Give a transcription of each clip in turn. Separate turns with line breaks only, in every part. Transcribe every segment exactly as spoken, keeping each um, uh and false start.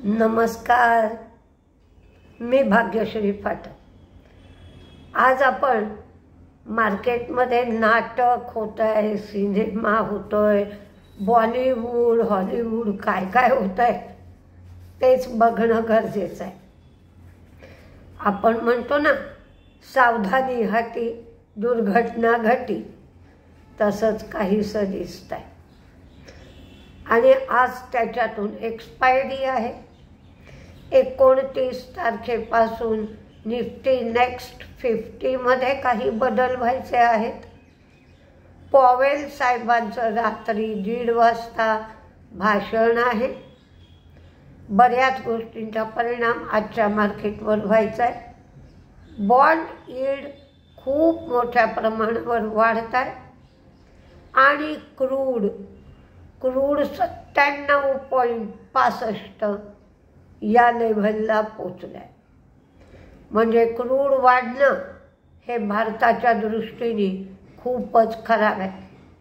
नमस्कार, मी भाग्यश्री फाटक। आज आपण मार्केटमध्ये नाटक होत आहे, सिनेमा होतोय, बॉलिवूड हॉलिवूड काय काय होत आहे तेच बघणं गरजेचं आहे। आपण म्हणतो ना, सावधानी हाती दुर्घटना घटी, तसंच काहीसं दिसत आहे। आणि आज त्याच्यातून एक्सपायरी आहे। एकोणतीस तारखेपासून निफ्टी नेक्स्ट फिफ्टीमध्ये काही बदल व्हायचे आहेत। पॉवेल साहेबांचं रात्री दीड वाजता भाषण आहे। बऱ्याच गोष्टींचा परिणाम आजच्या मार्केटवर व्हायचा आहे। बॉन्ड यील्ड खूप मोठ्या प्रमाणावर वाढत आहे आणि क्रूड क्रूड सत्त्याण्णव पॉईंट पासष्ट या लेव्हलला पोचलं आहे। म्हणजे क्रूड वाढणं हे भारताच्या दृष्टीने खूपच खराब आहे।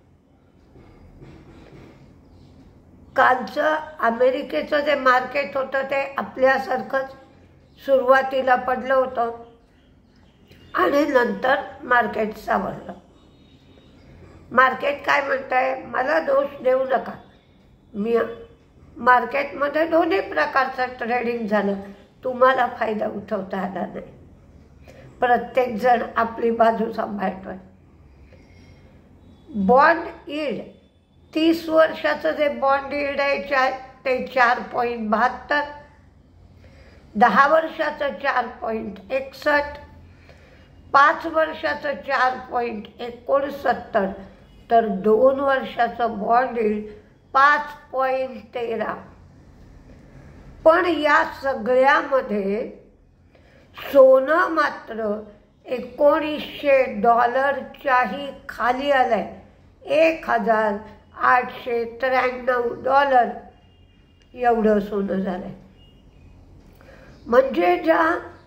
कालचं अमेरिकेचं जे मार्केट होतं ते आपल्यासारखंच सुरुवातीला पडलं होतं आणि नंतर मार्केट सावरलं। मार्केट काय म्हणतंय, मला दोष देऊ नका, मी मार्केटमध्ये दोन्ही प्रकारचं ट्रेडिंग झालं, तुम्हाला फायदा उठवता आला नाही। प्रत्येक जण आपली बाजू सांभाळतोय। बॉन्ड यील्ड तीस वर्षाचं जे बॉन्ड यील्ड आहे ते चार पॉईंट बहात्तर, दहा वर्षाचं चार पॉईंट एकसष्ट, पाच वर्षाचं चार पॉईंट एकोणसत्तर, तर दोन वर्षाचं बॉन्ड यील्ड पाच पॉईंट तेरा। पण या सगळ्यामध्ये सोनं मात्र एकोणीसशे डॉलरच्याही खाली आलंय। एक हजार आठशे त्र्याण्णव डॉलर एवढं सोनं झालंय। म्हणजे ज्या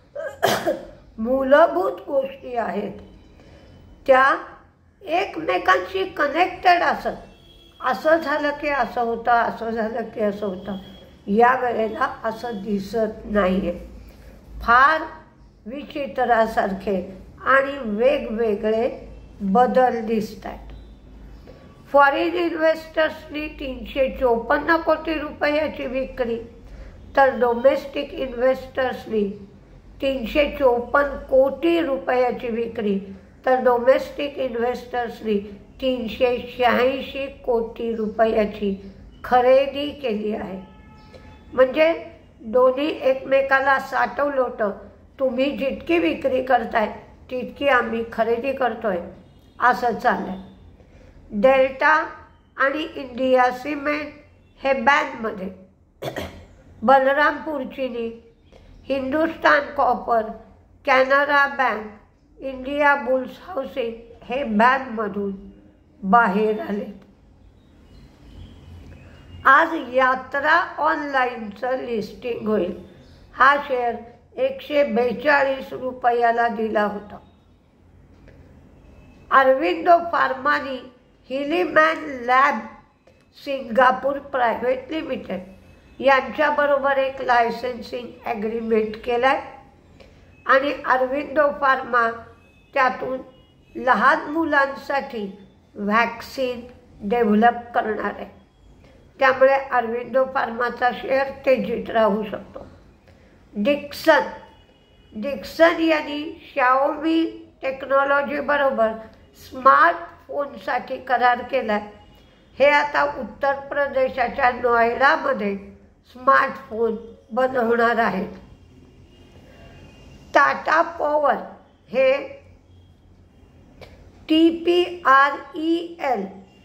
मूलभूत गोष्टी आहेत त्या एकमेकांशी कनेक्टेड असत। असं झालं की असं होतं, असं झालं की असं होतं, या वेळेला असं दिसत नाही आहे। फार विचित्रासारखे आणि वेगवेगळे बदल दिसत आहेत। फॉरेन इन्व्हेस्टर्सनी तीनशे चोपन्न कोटी रुपयाची विक्री, तर डोमेस्टिक इन्व्हेस्टर्सनी तीनशे चोपन्न कोटी रुपयाची विक्री, तर डोमेस्टिक इन्व्हेस्टर्सनी तीनशे शहाऐंशी कोटी रुपयाची खरेदी केली आहे। म्हणजे दोन्ही एकमेकाला साठवलं होतं, तुम्ही जितकी विक्री करताय तितकी आम्ही खरेदी करतोय, असं चाललंय। डेल्टा आणि इंडिया सिमेंट हे बॅनमध्ये, Balrampur Chini, Hindustan copper, Canara bank, India bulls housing हे बॅनमधून बाहेर आले। आज यात्रा ऑनलाईनचं लिस्टिंग होईल। हा शेअर एकशे बेचाळीस रुपयाला दिला होता। अरविंदो फार्मानी Hilleman lab Singapore private limited यांच्याबरोबर एक लायसन्सिंग ॲग्रीमेंट केलं आहे आणि अरविंदो फार्मा त्यातून लहान मुलांसाठी व्हॅक्सिन डेव्हलप करणार आहे। त्यामुळे अरविंदो फार्माचा शेअर तेजीत राहू शकतो। डिक्सन डिक्सन यांनी शाओमी टेक्नॉलॉजीबरोबर स्मार्टफोनसाठी करार केला। हे आता उत्तर प्रदेशाच्या नोएडामध्ये स्मार्टफोन बनवणार आहेत। टाटा पॉवर हे T P R E L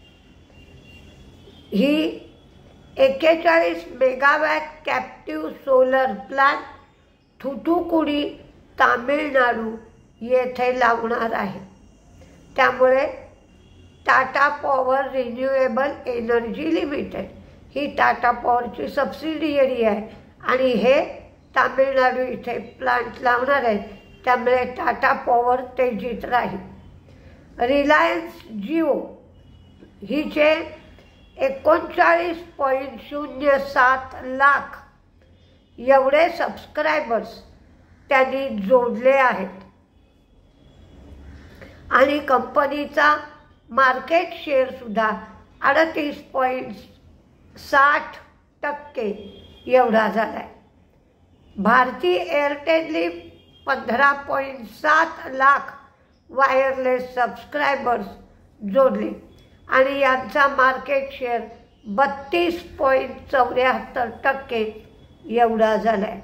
ही एक्केचाळीस megawatt captive solar plant Thoothukudi Tamil Nadu येथे लावणार आहे। त्यामुळे Tata power renewable energy limited ही टाटा पॉवरची सबसिडियरी आहे आणि हे तामिळनाडू इथे प्लांट लावणार आहेत। त्यामुळे टाटा पॉवर तेजीत राहील। रिलायन्स जिओ हिचे एकोणचाळीस पॉईंट शून्य सात लाख एवढे सबस्क्रायबर्स त्यांनी जोडले आहेत आणि कंपनीचा मार्केट शेअरसुद्धा अडतीस पॉईंट साठ टक्के एवढा झाला आहे. भारती एअरटेलने पंधरा पॉईंट सात लाख वायरलेस सबस्क्रायबर्स जोडले आणि यांचा मार्केट शेअर बत्तीस पॉईंट चौऱ्याहत्तर टक्के एवढा झाला आहे.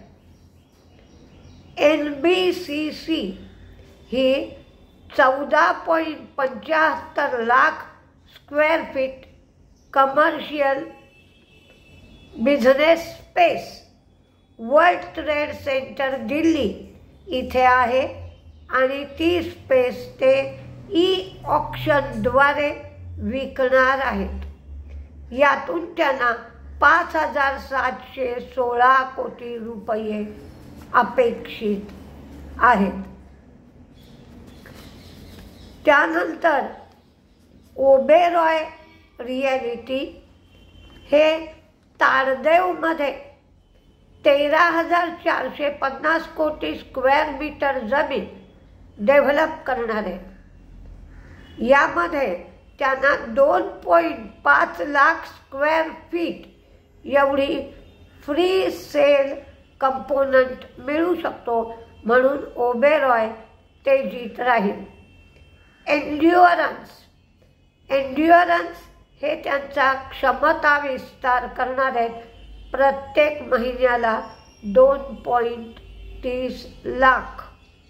एन बी सी सी ही चौदा पॉईंट पंच्याहत्तर lakh square feet commercial business space world trade centre Delhi इथे आहे आणि ती स्पेस ते ई ऑक्शनद्वारे विकणार आहेत. यातून त्यांना पाच हजार सातशे सोळा कोटी रुपये अपेक्षित आहेत. त्यानंतर ओबेरॉय रिॲलिटी हे तारदेवमध्ये तेरा हजार चारशे पन्नास कोटी स्क्वेअर मीटर जमीन डेव्हलप करणार आहे. यामध्ये त्यांना दोन पॉईंट पाच लाख स्क्वेअर फीट एवढी फ्री सेल कंपोनंट मिळू शकतो म्हणून ओबेरॉय तेजीत राहील. एन्ड्युअरन्स एन्ड्युअरन्स हे त्यांचा क्षमता विस्तार करणार आहेत. प्रत्येक महिन्याला दोन पॉईंट तीस लाख.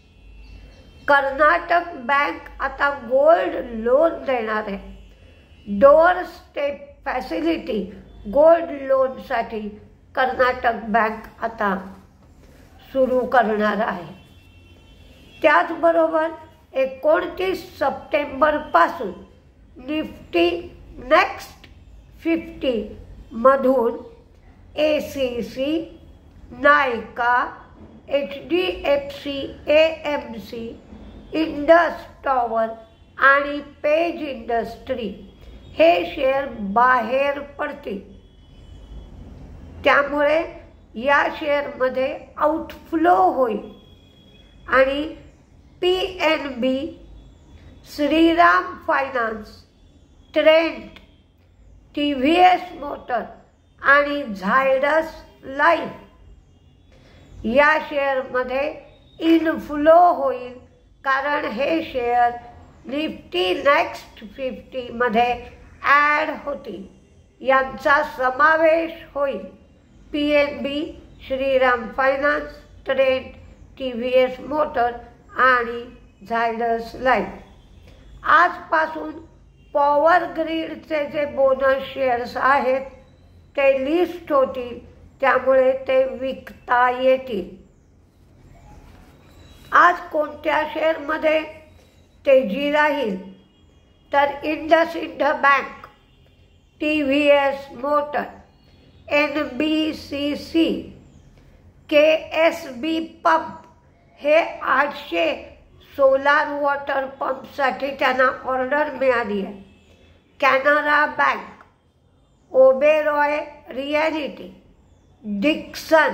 कर्नाटक बँक आता गोल्ड लोन देणार आहे. डोअर स्टेप फॅसिलिटी गोल्ड लोनसाठी कर्नाटक बँक आता सुरू करणार आहे. त्याचबरोबर एकोणतीस सप्टेंबरपासून निफ्टी नेक्स्ट फिफ्टीमधून A C C, Nykaa, H D F C, A M C, Indus tower आणि पेज इंडस्ट्री हे शेअर बाहेर पडतील. त्यामुळे या शेअरमध्ये आउटफ्लो होईल आणि P N B, Shriram finance, Trent, T V S motor आणि झायडस लाईफ या शेअरमध्ये इनफ्लो होईल कारण हे शेअर निफ्टी नेक्स्ट फिफ्टीमध्ये ॲड होतील. यांचा समावेश होईल P N B, Shriram finance, Trent, T V S motor आणि झायडस लाईफ. आजपासून पॉवर ग्रीडचे जे बोनस शेअर्स आहेत ते लिस्ट होतील त्यामुळे ते विकता येतील. आज कोणत्या शेअरमध्ये तेजी राहील तर IndusInd bank, T V S motor, N B C C, K S B pump हे आठशे सोलार वॉटर पंपसाठी त्यांना ऑर्डर मिळाली आहे. Canara bank, Oberoi realty, Dixon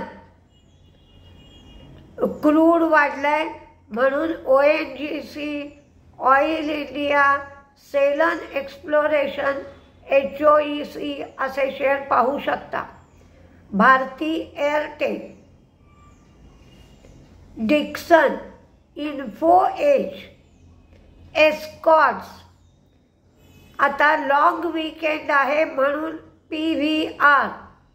crude वाढलाय म्हणून O N G C, oil India, Selan exploration, H O E C असे शेअर पाहू शकता. Bharti Airtel, Dixon, info edge, Escorts. आता लॉंग वीकेंड आहे म्हणून पी व्ही आर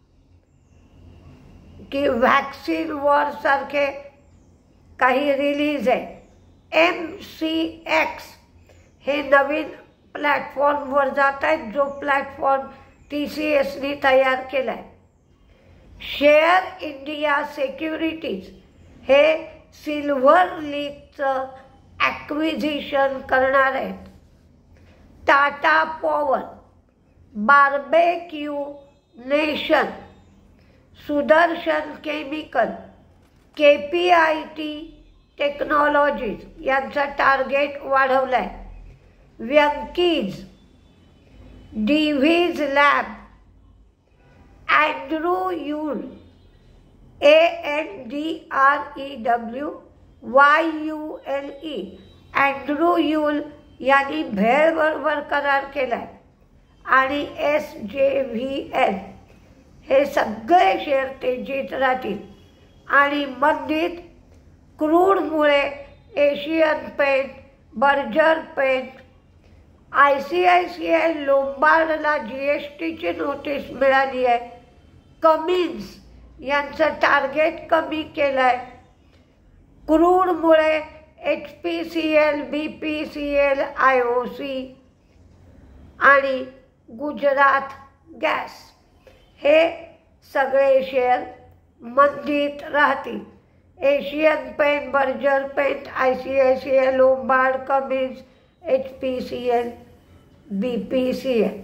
की व्हॅक्सिन वॉर सारखे काही रिलीज आहे. एम सी एक्स हे नवीन प्लॅटफॉर्मवर जात आहेत जो प्लॅटफॉर्म टी सी एसनी तयार केला आहे. शेअर इंडिया सिक्युरिटीज हे सिल्व्हर लीगचं ॲक्विजिशन करणार आहेत. Tata power, barbeque nation, Sudarshan chemical, K P I T technologies यांचा टार्गेट वाढवला आहे. Venky's, Divi's lab, Andrew Yule, A N D R E W Y U L E Andrew Yule यांनी भेळबरोबर करार केला आहे आणि एस जे व्ही एल हे सगळे शेअर तेजीत राहतील आणि मंदीत क्रूडमुळे Asian paint, Berger paint, I C I C I लोंबार्डला जी एस टीची नोटीस मिळाली आहे, कमिन्स यांचं टार्गेट कमी केलं आहे, क्रूडमुळे H P C L, B P C L, I O C आणि गुजरात गॅस हे सगळे शेअर मंदीत राहतील. Asian paint, Berger paint, I C I C I Lombard, Cummins, H P C L, B P C L.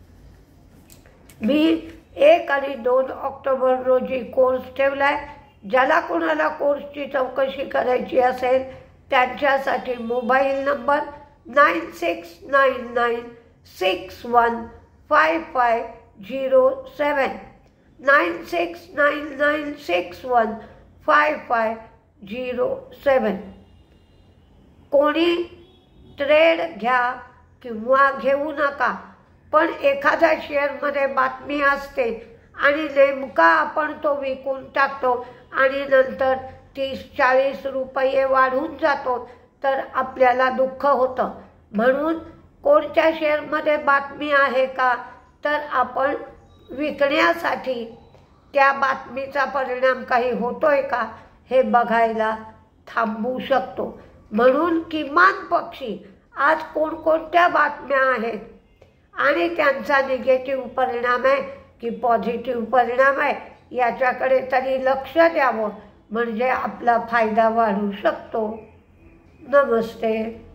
मी एक आणि दोन October रोजी कोर्स ठेवला आहे. ज्याला कोणाला कोर्सची चौकशी करायची असेल त्यांच्यासाठी mobile number nine six nine nine six one five five zero seven nine six nine nine six one five five zero seven. कोणी ट्रेड घ्या किंवा घेऊ नका, पण एखाद्या शेअरमध्ये बातमी असते आणि नेमका आपण तो विकून टाकतो आणि नंतर तीस चाळीस रुपये वाढून जातो तर आपल्याला दुःख होतं. म्हणून कोणत्या शेअरमध्ये बातमी आहे का तर आपण विकण्यासाठी त्या बातमीचा परिणाम काही होतोय का हे बघायला थांबू शकतो. म्हणून किमान पक्षी आज कोणकोणत्या बातम्या आहेत आणि त्यांचा निगेटिव्ह परिणाम आहे की पॉझिटिव्ह परिणाम आहे याच्याकडे तरी लक्ष द्यावं, म्हणजे आपला फायदा वाढू शकतो. नमस्ते.